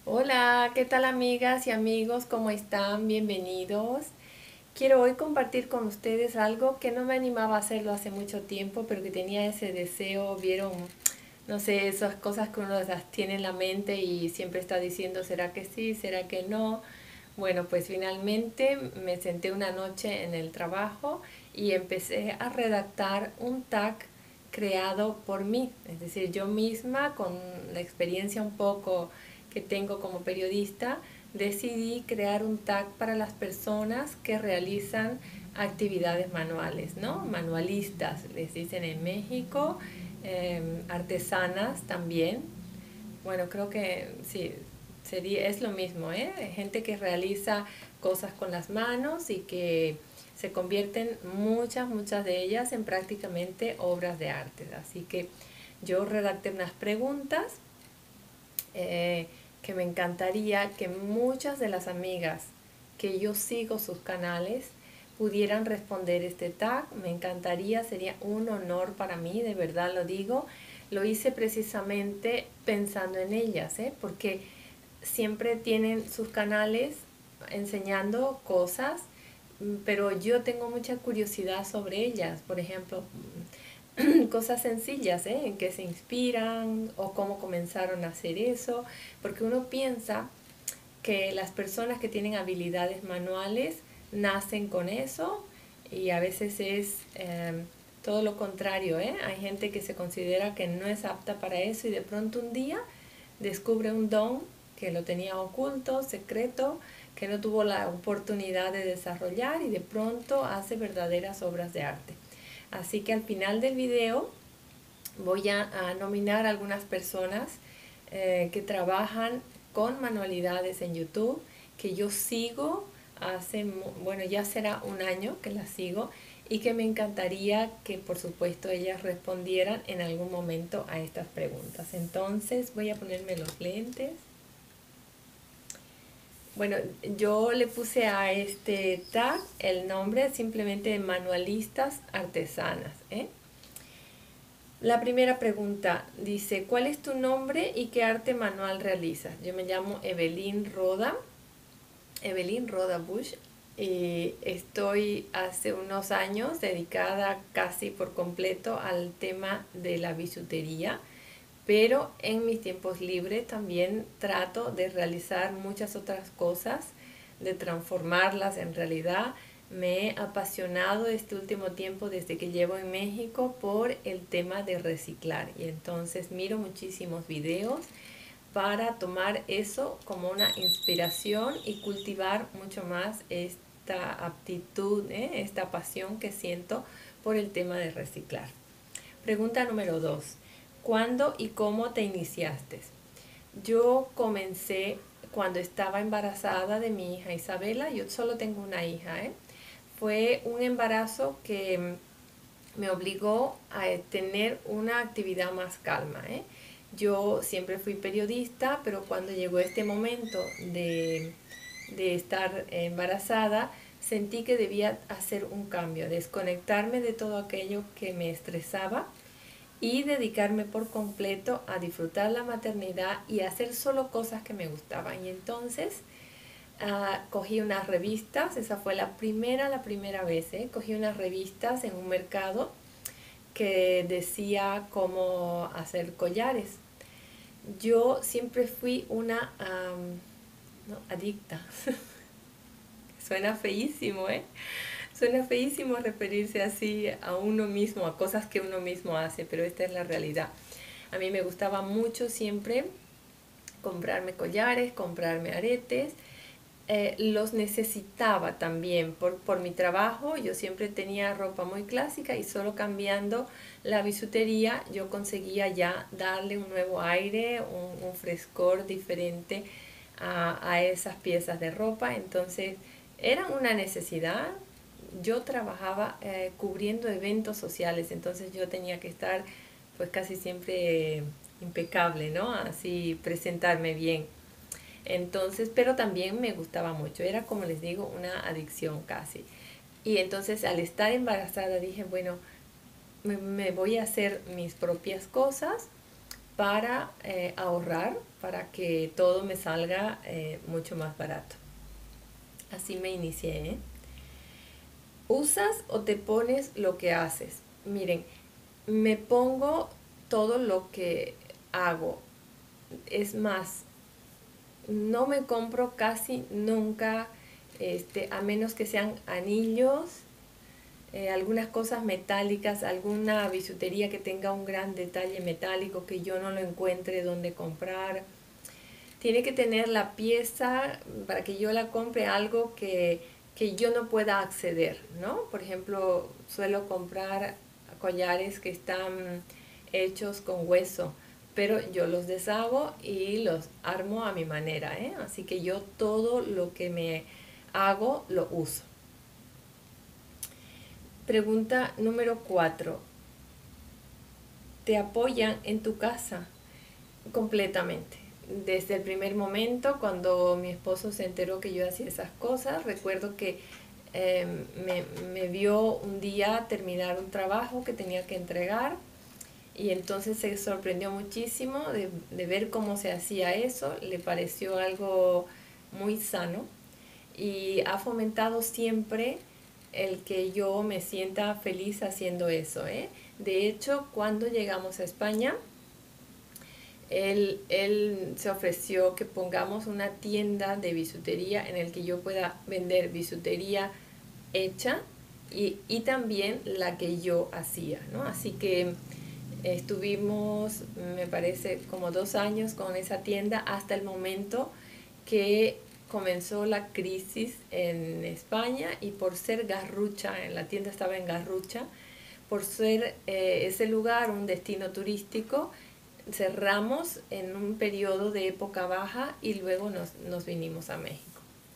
Hola, ¿qué tal amigas y amigos? ¿Cómo están? Bienvenidos. Quiero hoy compartir con ustedes algo que no me animaba a hacerlo hace mucho tiempo, pero que tenía ese deseo, vieron, no sé, esas cosas que uno las tiene en la mente y siempre está diciendo, ¿será que sí? ¿Será que no? Bueno, pues finalmente me senté una noche en el trabajo y empecé a redactar un tag creado por mí, es decir, yo misma con la experiencia un poco que tengo como periodista, decidí crear un tag para las personas que realizan actividades manuales, ¿no? Manualistas, les dicen en México, artesanas también. Bueno, creo que sí, es lo mismo, ¿eh? Gente que realiza cosas con las manos y que se convierten muchas de ellas en prácticamente obras de arte. Así que yo redacté unas preguntas eh, que me encantaría que muchas de las amigas que yo sigo sus canales pudieran responder este tag. Me encantaría, sería un honor para mí, de verdad lo digo. Lo hice precisamente pensando en ellas, ¿eh? Porque siempre tienen sus canales enseñando cosas, pero yo tengo mucha curiosidad sobre ellas. Por ejemplo, cosas sencillas, ¿eh? En qué se inspiran o cómo comenzaron a hacer eso, porque uno piensa que las personas que tienen habilidades manuales nacen con eso y a veces es todo lo contrario, ¿eh? Hay gente que se considera que no es apta para eso y de pronto un día descubre un don que lo tenía oculto, secreto, que no tuvo la oportunidad de desarrollar y de pronto hace verdaderas obras de arte. Así que al final del video voy a nominar a algunas personas que trabajan con manualidades en YouTube, que yo sigo hace, bueno, ya será un año que las sigo y que me encantaría que por supuesto ellas respondieran en algún momento a estas preguntas. Entonces voy a ponerme los lentes. Bueno, yo le puse a este tag el nombre simplemente de manualistas artesanas, ¿eh? La primera pregunta dice, ¿cuál es tu nombre y qué arte manual realizas? Yo me llamo Evelyn Roda Bush, y estoy hace unos años dedicada casi por completo al tema de la bisutería, pero en mis tiempos libres también trato de realizar muchas otras cosas, de transformarlas en realidad. Me he apasionado este último tiempo desde que llevo en México por el tema de reciclar y entonces miro muchísimos videos para tomar eso como una inspiración y cultivar mucho más esta aptitud, esta pasión que siento por el tema de reciclar. Pregunta número 2. ¿Cuándo y cómo te iniciaste? Yo comencé cuando estaba embarazada de mi hija Isabela. Yo solo tengo una hija, ¿eh? Fue un embarazo que me obligó a tener una actividad más calma, ¿eh? Yo siempre fui periodista, pero cuando llegó este momento de estar embarazada, sentí que debía hacer un cambio, desconectarme de todo aquello que me estresaba y dedicarme por completo a disfrutar la maternidad y hacer solo cosas que me gustaban. Y entonces cogí unas revistas, esa fue la primera vez, cogí unas revistas en un mercado que decía cómo hacer collares. Yo siempre fui una no, adicta. Suena feísimo, ¿eh? Suena feísimo referirse así a uno mismo, a cosas que uno mismo hace, pero esta es la realidad. A mí me gustaba mucho siempre comprarme collares, comprarme aretes. Los necesitaba también por mi trabajo. Yo siempre tenía ropa muy clásica y solo cambiando la bisutería yo conseguía ya darle un nuevo aire, un frescor diferente a esas piezas de ropa. Entonces eran una necesidad. Yo trabajaba cubriendo eventos sociales, entonces yo tenía que estar pues casi siempre impecable, ¿no? Así presentarme bien. Entonces, pero también me gustaba mucho, era como les digo, una adicción casi. Y entonces al estar embarazada dije, bueno, me voy a hacer mis propias cosas para ahorrar, para que todo me salga mucho más barato. Así me inicié, ¿eh? ¿Usas o te pones lo que haces? Miren, me pongo todo lo que hago. Es más, no me compro casi nunca, a menos que sean anillos, algunas cosas metálicas, alguna bisutería que tenga un gran detalle metálico que yo no lo encuentre donde comprar. Tiene que tener la pieza para que yo la compre, algo que yo no pueda acceder, ¿no? Por ejemplo, suelo comprar collares que están hechos con hueso, pero yo los deshago y los armo a mi manera, ¿eh? Así que yo todo lo que me hago lo uso. Pregunta número 4. ¿Te apoyan en tu casa? Completamente. Desde el primer momento, cuando mi esposo se enteró que yo hacía esas cosas, recuerdo que me vio un día terminar un trabajo que tenía que entregar y entonces se sorprendió muchísimo de ver cómo se hacía eso, le pareció algo muy sano y ha fomentado siempre el que yo me sienta feliz haciendo eso, ¿eh? De hecho, cuando llegamos a España, él se ofreció que pongamos una tienda de bisutería en el que yo pueda vender bisutería hecha y también la que yo hacía, ¿no? Así que estuvimos, me parece, como 2 años con esa tienda hasta el momento que comenzó la crisis en España y por ser Garrucha, la tienda estaba en Garrucha, por ser ese lugar un destino turístico, cerramos en un periodo de época baja y luego nos vinimos a México.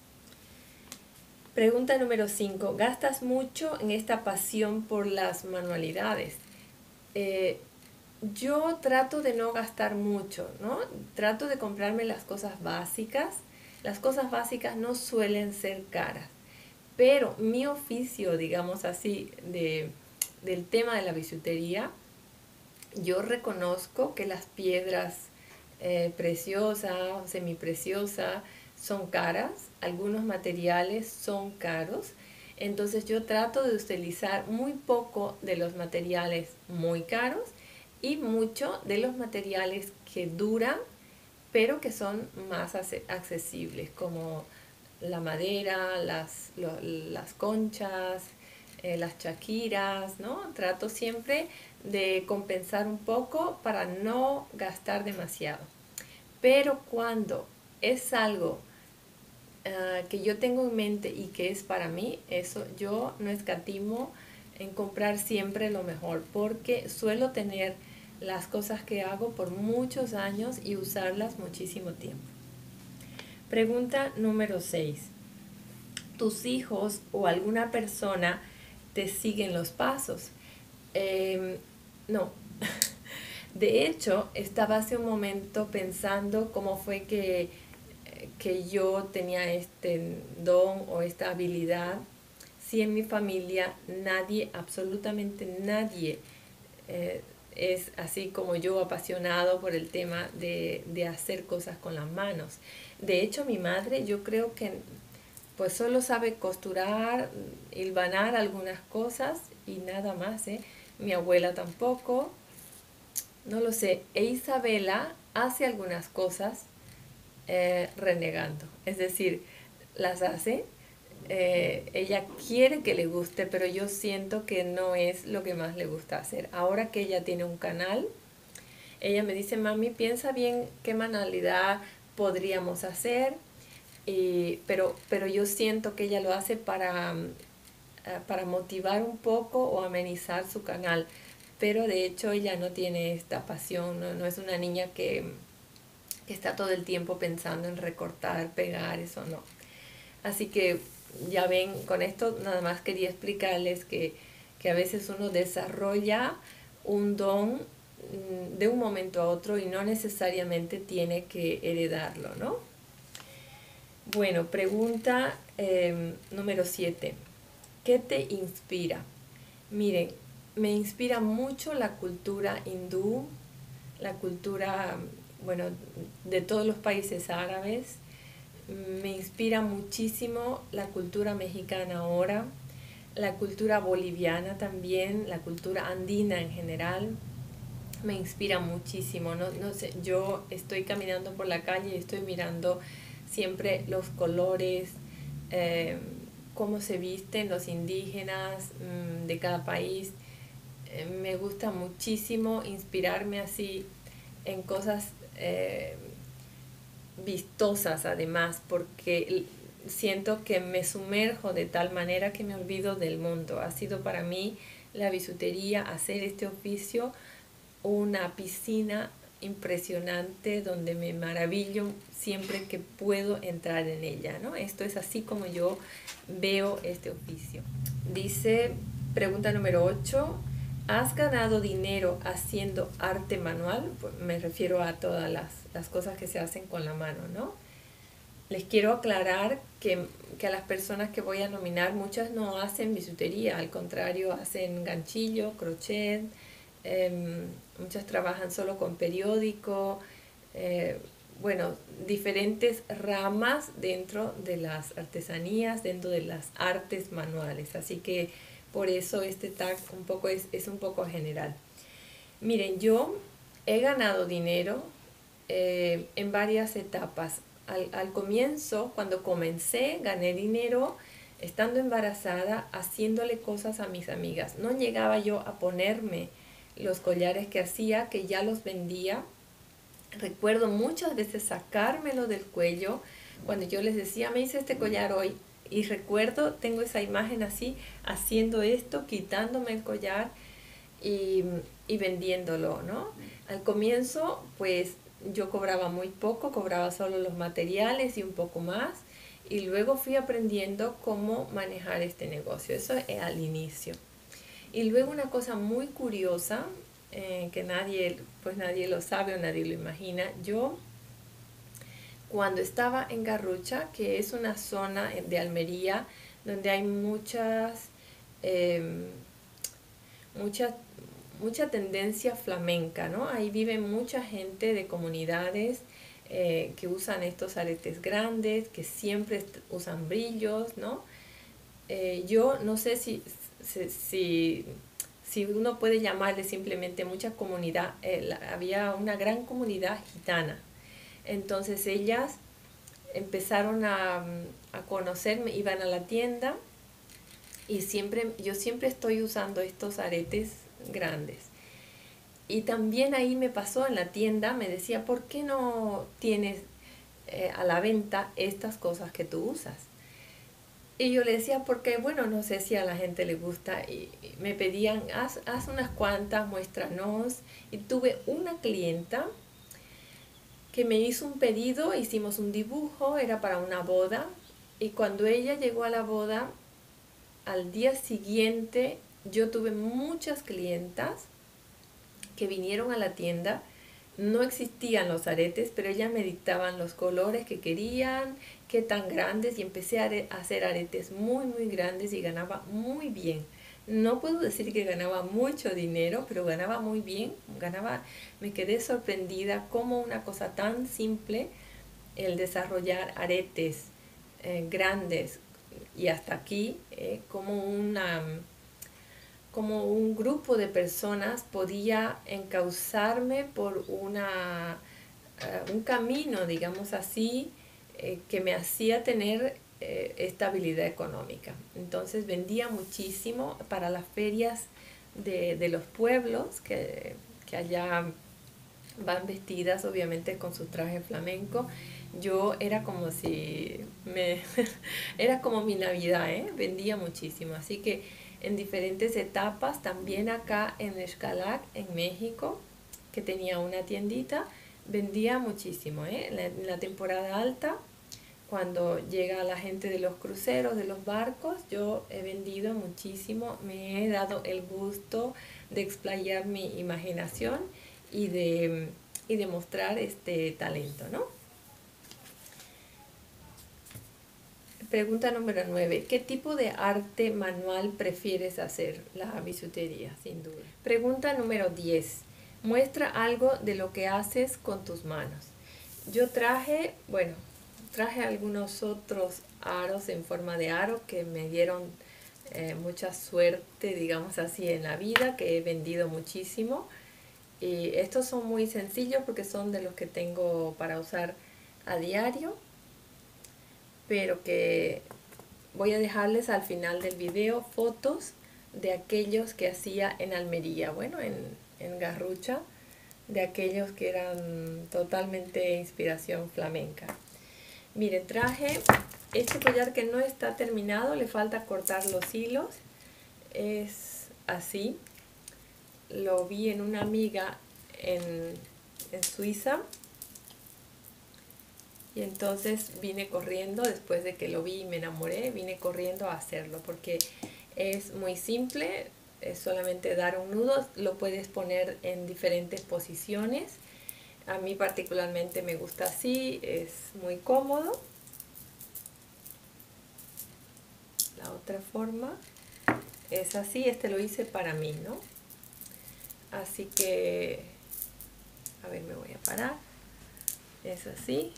Pregunta número 5. ¿Gastas mucho en esta pasión por las manualidades? Eh, yo trato de no gastar mucho, ¿no? Trato de comprarme las cosas básicas. Las cosas básicas no suelen ser caras, pero mi oficio, digamos así, del tema de la bisutería, yo reconozco que las piedras preciosas o semipreciosas son caras, algunos materiales son caros, entonces yo trato de utilizar muy poco de los materiales muy caros y mucho de los materiales que duran, pero que son más accesibles, como la madera, las conchas, las chaquiras, ¿no? Trato siempre de compensar un poco para no gastar demasiado. Pero cuando es algo que yo tengo en mente y que es para mí, eso yo no escatimo en comprar siempre lo mejor, porque suelo tener las cosas que hago por muchos años y usarlas muchísimo tiempo. Pregunta número 6. ¿Tus hijos o alguna persona te siguen los pasos? No. De hecho, estaba hace un momento pensando cómo fue que yo tenía este don o esta habilidad, si en mi familia nadie, absolutamente nadie, es así como yo apasionado por el tema de hacer cosas con las manos. De hecho, mi madre, yo creo que pues solo sabe costurar, hilvanar algunas cosas y nada más, ¿eh? Mi abuela tampoco, no lo sé. E Isabela hace algunas cosas renegando, es decir, las hace, ella quiere que le guste, pero yo siento que no es lo que más le gusta hacer. Ahora que ella tiene un canal, ella me dice, mami, piensa bien qué manualidad podríamos hacer, pero yo siento que ella lo hace para motivar un poco o amenizar su canal. Pero de hecho ella no tiene esta pasión, no es una niña que está todo el tiempo pensando en recortar, pegar, eso no. Así que ya ven, con esto nada más quería explicarles que a veces uno desarrolla un don de un momento a otro y no necesariamente tiene que heredarlo, ¿no? Bueno, pregunta número 7. ¿Qué te inspira? Miren, me inspira mucho la cultura hindú, la cultura, bueno, de todos los países árabes. Me inspira muchísimo la cultura mexicana ahora, la cultura boliviana también, la cultura andina en general. Me inspira muchísimo. No sé, yo estoy caminando por la calle y estoy mirando siempre los colores, eh, cómo se visten los indígenas de cada país. Me gusta muchísimo inspirarme así en cosas vistosas además, porque siento que me sumerjo de tal manera que me olvido del mundo. Ha sido para mí la bisutería, hacer este oficio, una piscina impresionante donde me maravillo siempre que puedo entrar en ella, ¿no? Esto es así como yo veo este oficio. Dice, pregunta número 8, ¿has ganado dinero haciendo arte manual? Pues me refiero a todas las cosas que se hacen con la mano, ¿no? Les quiero aclarar que a las personas que voy a nominar, muchas no hacen bisutería, al contrario, hacen ganchillo, crochet, muchas trabajan solo con periódico, eh, bueno, diferentes ramas dentro de las artesanías, dentro de las artes manuales. Así que por eso este tag un poco es un poco general. Miren, yo he ganado dinero en varias etapas. Al comienzo, cuando comencé, gané dinero estando embarazada, haciéndole cosas a mis amigas. No llegaba yo a ponerme los collares que hacía, que ya los vendía. Recuerdo muchas veces sacármelo del cuello cuando yo les decía, me hice este collar hoy. Y recuerdo, tengo esa imagen así, haciendo esto, quitándome el collar y, y vendiéndolo, ¿no? Al comienzo, pues yo cobraba muy poco, cobraba solo los materiales y un poco más. Y luego fui aprendiendo cómo manejar este negocio. Eso es al inicio. Y luego una cosa muy curiosa, que nadie lo sabe o nadie lo imagina. Yo, cuando estaba en Garrucha, que es una zona de Almería donde hay eh, mucha, mucha tendencia flamenca, ¿no? Ahí vive mucha gente de comunidades que usan estos aretes grandes, que siempre usan brillos, ¿no? Yo no sé si uno puede llamarle simplemente mucha comunidad, había una gran comunidad gitana. Entonces ellas empezaron a conocerme, iban a la tienda y yo siempre estoy usando estos aretes grandes. Y también ahí me pasó en la tienda, me decía, ¿por qué no tienes a la venta estas cosas que tú usas? Y yo le decía, porque bueno, no sé si a la gente le gusta, y me pedían, haz unas cuantas, muéstranos. Y tuve una clienta que me hizo un pedido, hicimos un dibujo, era para una boda, y cuando ella llegó a la boda, al día siguiente yo tuve muchas clientas que vinieron a la tienda. No existían los aretes, pero ellas me dictaban los colores que querían, qué tan grandes, y empecé a hacer aretes muy, muy grandes y ganaba muy bien. No puedo decir que ganaba mucho dinero, pero ganaba muy bien. Me quedé sorprendida cómo una cosa tan simple, el desarrollar aretes grandes y hasta aquí, como un grupo de personas podía encauzarme por un camino, digamos así, que me hacía tener estabilidad económica. Entonces vendía muchísimo para las ferias de los pueblos, que allá van vestidas obviamente con su traje flamenco. Yo era como si era como mi Navidad, ¿eh? Vendía muchísimo. Así que en diferentes etapas, también acá en Xcalac, en México, que tenía una tiendita, vendía muchísimo, ¿eh? En la temporada alta, cuando llega la gente de los cruceros, de los barcos, yo he vendido muchísimo, me he dado el gusto de explayar mi imaginación y de mostrar este talento, ¿no? Pregunta número 9. ¿Qué tipo de arte manual prefieres hacer? La bisutería, sin duda. Pregunta número 10. muestra algo de lo que haces con tus manos. Yo traje, bueno, traje algunos otros aros en forma de aro que me dieron mucha suerte, digamos así, en la vida, que he vendido muchísimo. Y estos son muy sencillos porque son de los que tengo para usar a diario, pero que voy a dejarles al final del video fotos de aquellos que hacía en Almería, bueno, en Garrucha, de aquellos que eran totalmente inspiración flamenca. Miren, traje este collar que no está terminado, le falta cortar los hilos, es así, lo vi en una amiga en Suiza, y entonces vine corriendo, después de que lo vi y me enamoré, vine corriendo a hacerlo, porque es muy simple, es solamente dar un nudo, lo puedes poner en diferentes posiciones. A mí particularmente me gusta así, es muy cómodo. La otra forma es así, este lo hice para mí, ¿no? Así que, a ver, me voy a parar, es así.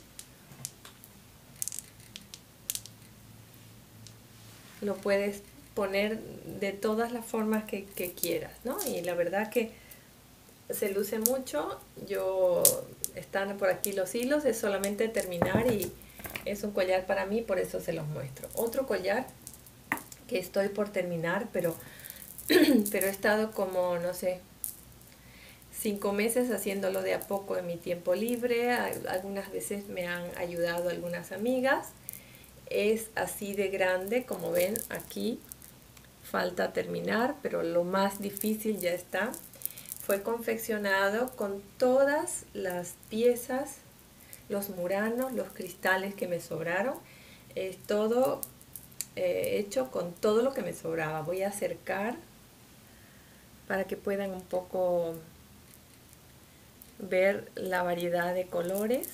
Lo puedes poner de todas las formas que quieras, ¿no? Y la verdad que se luce mucho. Yo, están por aquí los hilos, es solamente terminar y es un collar para mí, por eso se los muestro. Otro collar que estoy por terminar, pero he estado como, no sé, 5 meses haciéndolo de a poco en mi tiempo libre. Algunas veces me han ayudado algunas amigas. Es así de grande, como ven aquí. Falta terminar, pero lo más difícil ya está. Fue confeccionado con todas las piezas, los muranos, los cristales que me sobraron. Es todo hecho con todo lo que me sobraba. Voy a acercar para que puedan un poco ver la variedad de colores.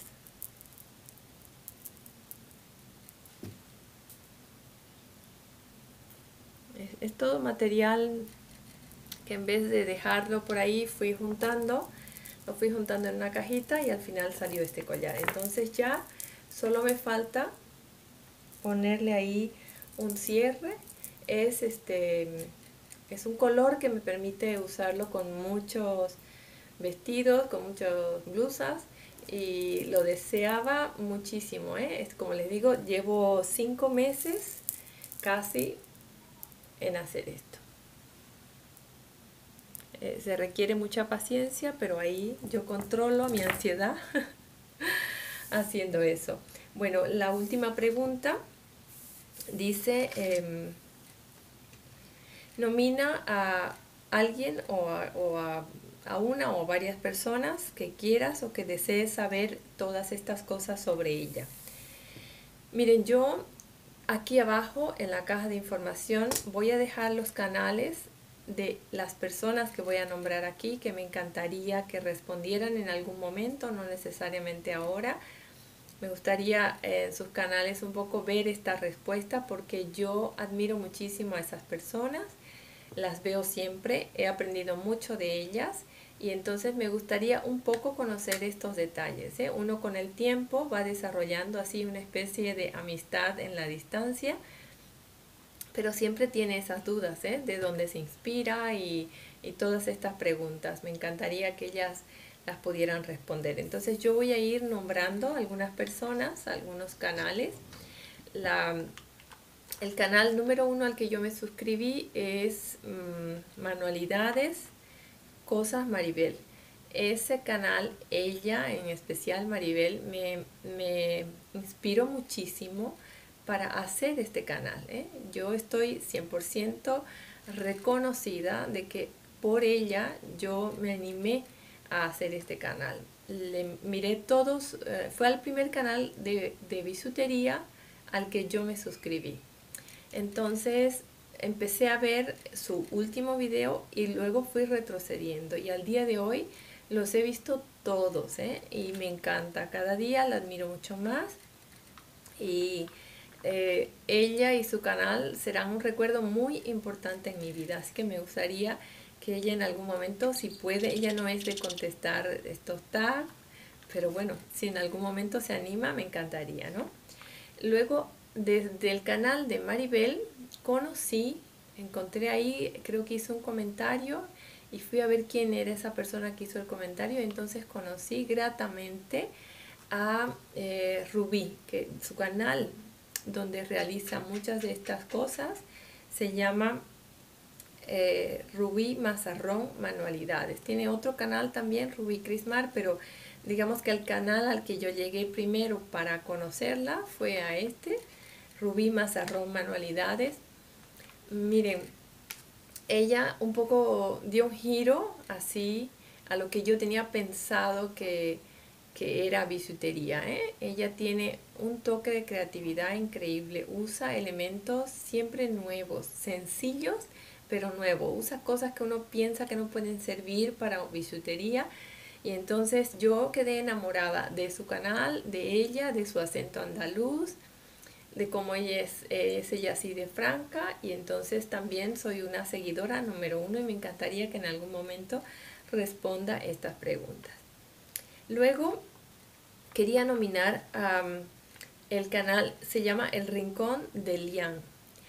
Es todo material que en vez de dejarlo por ahí fui juntando, lo fui juntando en una cajita y al final salió este collar. Entonces ya solo me falta ponerle ahí un cierre. Es un color que me permite usarlo con muchos vestidos, con muchas blusas, y lo deseaba muchísimo, ¿eh? Es como les digo, llevo 5 meses casi en hacer esto. Se requiere mucha paciencia, pero ahí yo controlo mi ansiedad haciendo eso. Bueno, la última pregunta dice, nomina a alguien a una o varias personas que quieras o que desees saber todas estas cosas sobre ella. Miren, yo aquí abajo en la caja de información voy a dejar los canales de las personas que voy a nombrar aquí, que me encantaría que respondieran en algún momento, no necesariamente ahora. Me gustaría en sus canales un poco ver esta respuesta, porque yo admiro muchísimo a esas personas, las veo siempre, he aprendido mucho de ellas, y entonces me gustaría un poco conocer estos detalles, ¿eh? Uno con el tiempo va desarrollando así una especie de amistad en la distancia, pero siempre tiene esas dudas, ¿eh? De dónde se inspira y todas estas preguntas. Me encantaría que ellas las pudieran responder. Entonces yo voy a ir nombrando algunas personas, algunos canales. El canal número 1 al que yo me suscribí es Manualidades Cosas Maribel. Ese canal, ella en especial Maribel, me inspiró muchísimo para hacer este canal, ¿eh? Yo estoy 100% reconocida de que por ella yo me animé a hacer este canal. Le miré todos, fue el primer canal de bisutería al que yo me suscribí. Entonces empecé a ver su último video y luego fui retrocediendo, y al día de hoy los he visto todos, ¿eh? Y me encanta, cada día la admiro mucho más, y ella y su canal serán un recuerdo muy importante en mi vida, así que me gustaría que ella en algún momento, si puede, ella no es de contestar estos tags, pero bueno, si en algún momento se anima, me encantaría, ¿no? Luego, desde el canal de Maribel, encontré ahí, creo que hizo un comentario y fui a ver quién era esa persona que hizo el comentario. Entonces conocí gratamente a Rubí, que su canal donde realiza muchas de estas cosas se llama Rubí Mazarrón Manualidades. Tiene otro canal también, Rubí Crismar, pero digamos que el canal al que yo llegué primero para conocerla fue a este, Rubí Mazarrón Manualidades. Miren, ella un poco dio un giro así a lo que yo tenía pensado que era bisutería, ¿eh? Ella tiene un toque de creatividad increíble, usa elementos siempre nuevos, sencillos, pero nuevos. Usa cosas que uno piensa que no pueden servir para bisutería. Y entonces yo quedé enamorada de su canal, de ella, de su acento andaluz, de cómo ella es ella así de franca, y entonces también soy una seguidora número uno y me encantaría que en algún momento responda estas preguntas. Luego quería nominar el canal, se llama El Rincón de Lian.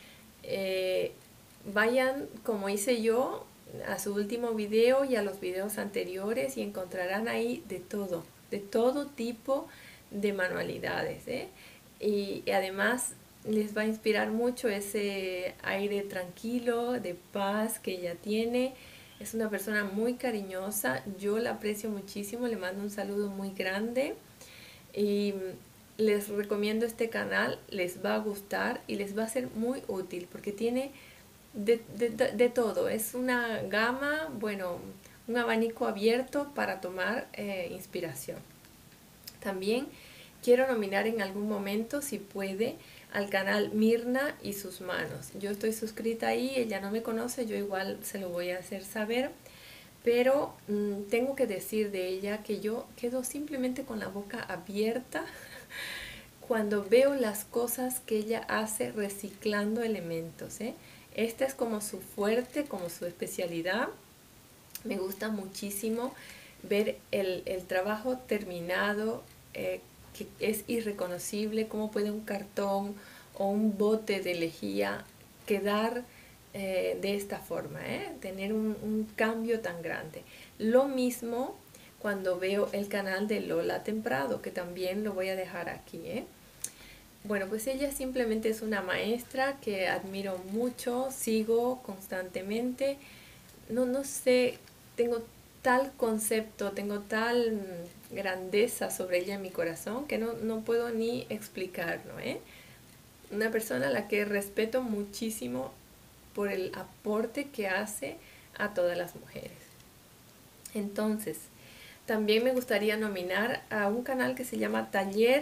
Vayan como hice yo a su último video y a los videos anteriores y encontrarán ahí de todo tipo de manualidades, ¿eh? Y además les va a inspirar mucho ese aire tranquilo, de paz que ella tiene. Es una persona muy cariñosa, yo la aprecio muchísimo, le mando un saludo muy grande y les recomiendo este canal, les va a gustar y les va a ser muy útil porque tiene de todo, es una gama, bueno, un abanico abierto para tomar inspiración. También quiero nominar en algún momento, si puede, al canal Mirna y sus manos. Yo estoy suscrita ahí, ella no me conoce, yo igual se lo voy a hacer saber, pero tengo que decir de ella que yo quedo simplemente con la boca abierta cuando veo las cosas que ella hace reciclando elementos, ¿eh? Esta es como su fuerte, como su especialidad. Me gusta muchísimo ver el trabajo terminado, que es irreconocible, cómo puede un cartón o un bote de lejía quedar de esta forma, tener un cambio tan grande. Lo mismo cuando veo el canal de Lola Temprado, que también lo voy a dejar aquí. Bueno, pues ella simplemente es una maestra que admiro mucho, sigo constantemente. No sé, tengo tal concepto, tengo tal grandeza sobre ella en mi corazón que no puedo ni explicarlo, ¿eh? Una persona a la que respeto muchísimo por el aporte que hace a todas las mujeres. Entonces, también me gustaría nominar a un canal que se llama Taller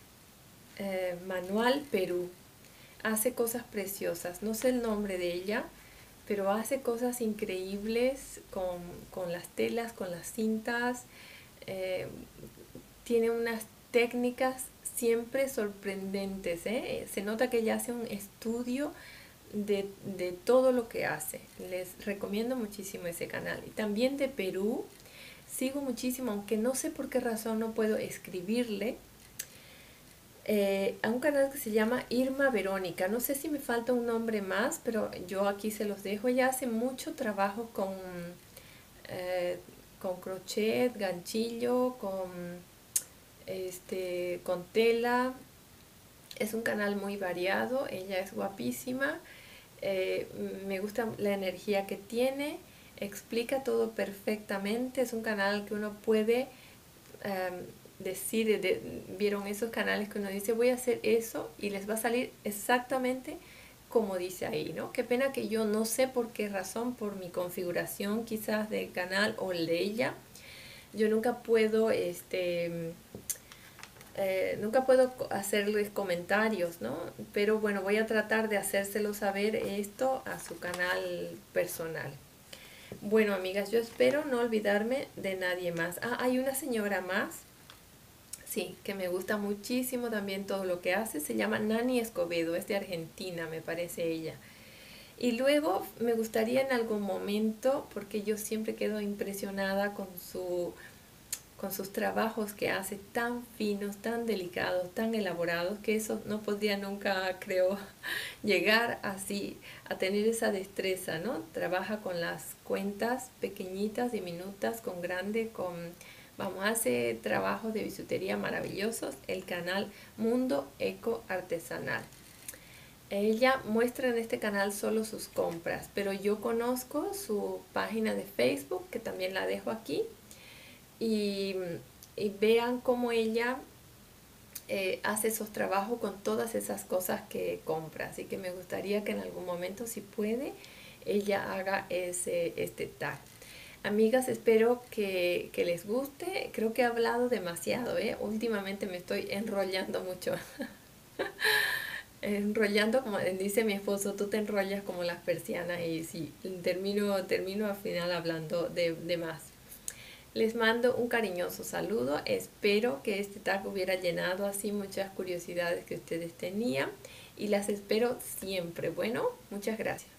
Manual Perú. Hace cosas preciosas, no sé el nombre de ella, pero hace cosas increíbles con las telas, con las cintas. eh, Tiene unas técnicas siempre sorprendentes, ¿eh? Se nota que ella hace un estudio de todo lo que hace. Les recomiendo muchísimo ese canal. Y también de Perú, sigo muchísimo, aunque no sé por qué razón no puedo escribirle, a un canal que se llama Irma Verónica. No sé si me falta un nombre más, pero yo aquí se los dejo. Ella hace mucho trabajo eh, con crochet, ganchillo, con tela. Es un canal muy variado, ella es guapísima, me gusta la energía que tiene, explica todo perfectamente, es un canal que uno puede decir, vieron esos canales que uno dice voy a hacer eso y les va a salir exactamente como dice ahí, ¿no? Qué pena que yo no sé por qué razón, por mi configuración quizás del canal o el de ella, yo nunca puedo hacerles comentarios, ¿no? Pero bueno, voy a tratar de hacérselo saber esto a su canal personal. Bueno, amigas, yo espero no olvidarme de nadie más. Ah, hay una señora más, sí, que me gusta muchísimo también todo lo que hace. Se llama Nani Escobedo, es de Argentina, me parece ella. Y luego me gustaría en algún momento, porque yo siempre quedo impresionada con sus trabajos que hace tan finos, tan delicados, tan elaborados, que eso no podría nunca, creo, llegar así a tener esa destreza, ¿no? Trabaja con las cuentas pequeñitas, diminutas, con grande, vamos, hace trabajos de bisutería maravillosos, el canal Mundo Eco Artesanal. Ella muestra en este canal solo sus compras, pero yo conozco su página de Facebook, que también la dejo aquí, y, y vean cómo ella hace esos trabajos con todas esas cosas que compra. Así que me gustaría que en algún momento, si puede, ella haga este tag. Amigas, espero que les guste. Creo que he hablado demasiado, ¿eh? Últimamente me estoy enrollando mucho. Enrollando, como dice mi esposo, tú te enrollas como las persianas y sí, termino al final hablando de más. Les mando un cariñoso saludo. Espero que este tag hubiera llenado así muchas curiosidades que ustedes tenían y las espero siempre. Bueno, muchas gracias.